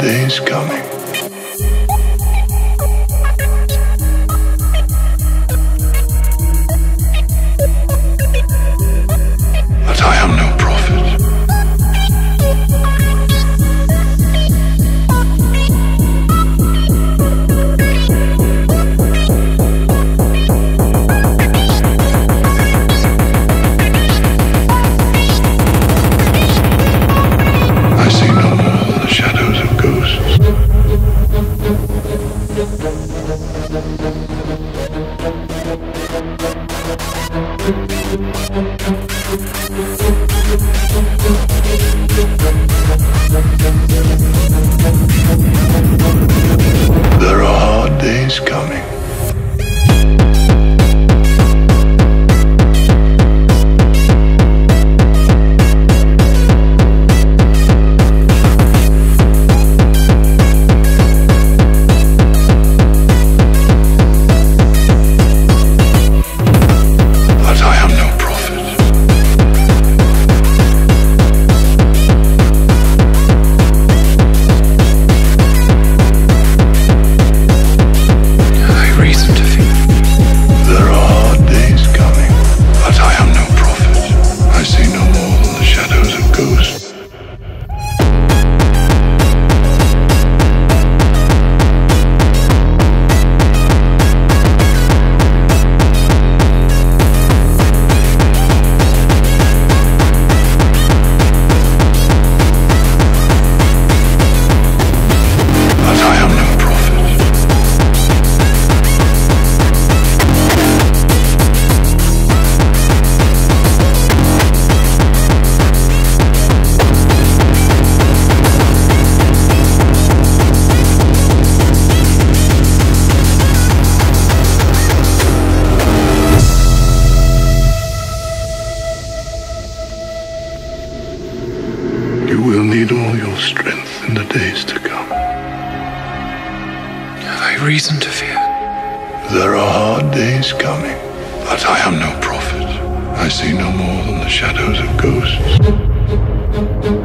days coming. But I am no prophet. I see no more than the shadows of ghosts. There are hard days coming. But I am no prophet. I reason to fear. There are hard days coming. But I am no prophet. I see no more than the shadows of ghosts. But I am no prophet. You will need all your strength in the days to come. I reason to fear. There are hard days coming. But I am no prophet. I see no more than the shadows of ghosts.